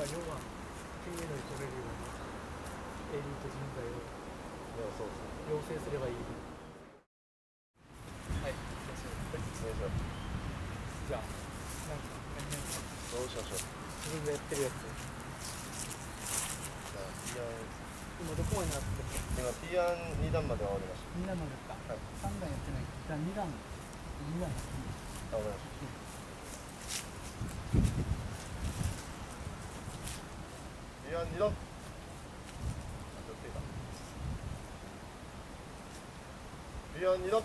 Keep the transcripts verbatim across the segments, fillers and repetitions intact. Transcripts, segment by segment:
要は金メダル取れるようなエリート人材を養成すればいい。はい、じゃあ、なんか何々 どうしましょう。 自分がやってるやつ。 じゃあ今どこまでなってる？ 今 ピーアンに 段までは終わりました。 に段までやった。 はい、 さん段やってない。じゃあに段に段やってみる。 あ、終わりました。ピーアンに 段。ピーアンに 段。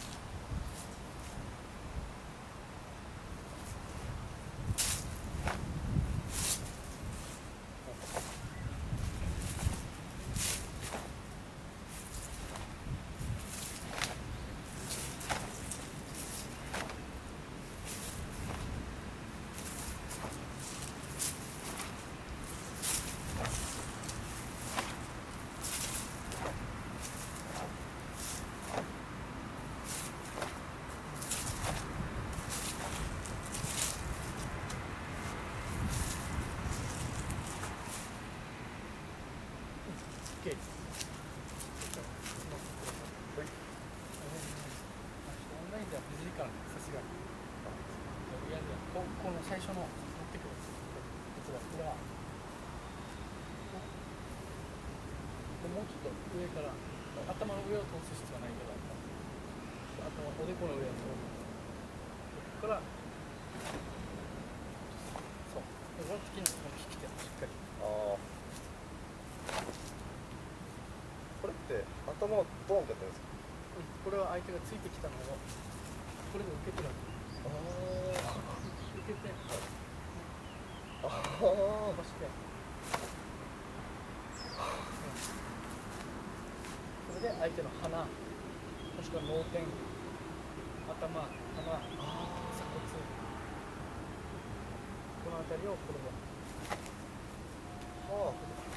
オンラインではむずいからね、さすがに。いやいや、ここの最初の持ってくるやつは、これはもうちょっと上から、頭の上を通す必要はないけど、頭、おでこの上を通す。ここから、そう。で、この時にこの引き手をしっかり。 ああ。これって頭をボンってやってるんですか？ うん、これは相手がついてきたのをこれで受けてるわけ。 ああ。 受けて、 ああ。 伸ばして、うん、それで相手の鼻、もしくは脳天、頭、鼻、鎖骨、この辺りをこれで、 はあ。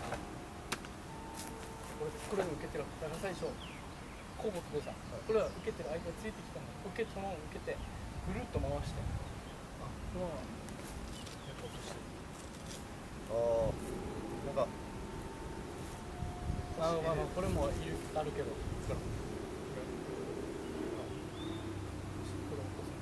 これこれで受けてる。だから最初こう持ってください。これは受けてる、相手がついてきたのを受け、そのまま受けてぐるっと回して、あ、そのままやろうとしてる。 ああ。なんかああ、まあまあこれもいるあるけど、これこれこれ落とす。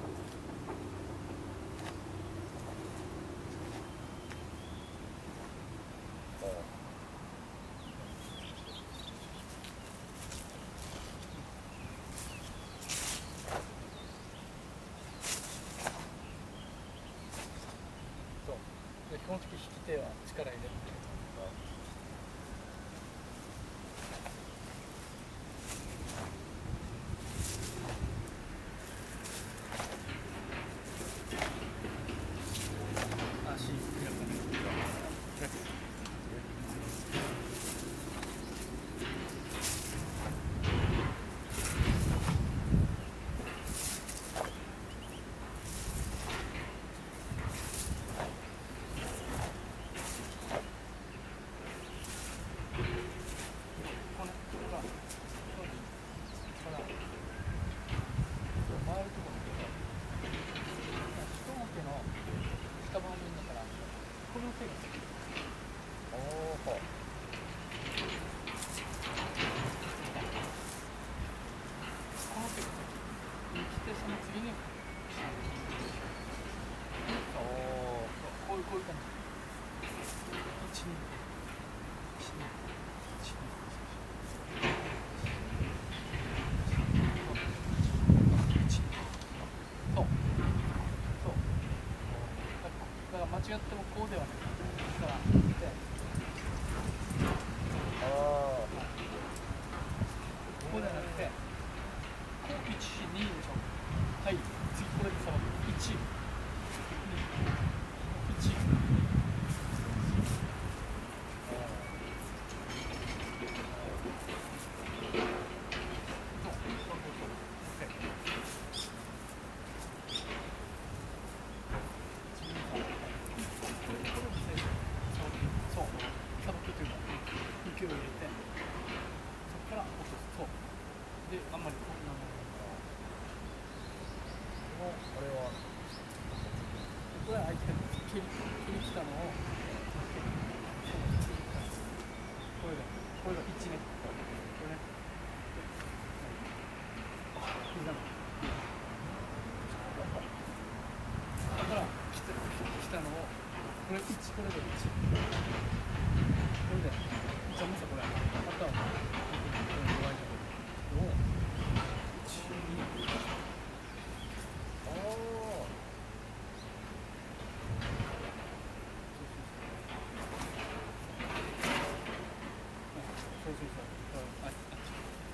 基本的に引き手は力入れる。足開くね。開く。間違ってもこうではない。だからで、 ああ。 こうではなくて、こういち、にでしょ。はい、次これでさばく。いち、に、いち。これは相手が蹴り、蹴りきたのをこれがこれがいちね、これね、膝のだから来た来たのをこれいち、これがいち、これでじゃあもさこれあとはこれ弱いところをいち、に、 ああそうそうそう。あ、あっち。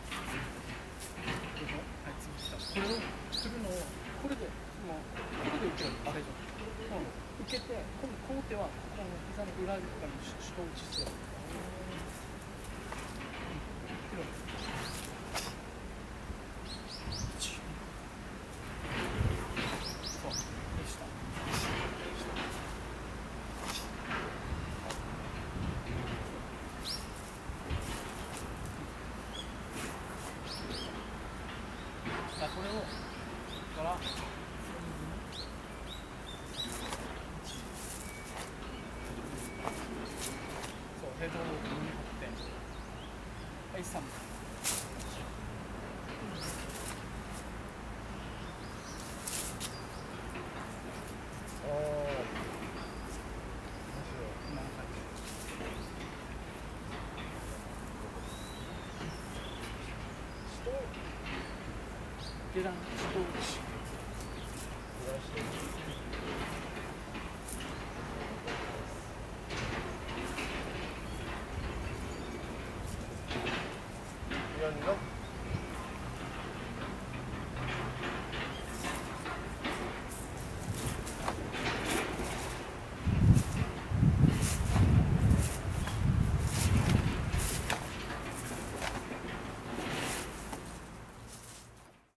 でしょ？はい、次来た。これをするのを、これで、もう、これで受けるの、最初。もう、受けて、今度この手は、この膝の裏側に手動打ちする。うん。そう。でした。だこれをからそうヘッドをに振ってはいさんぶんああ今の感じ下段手動打ち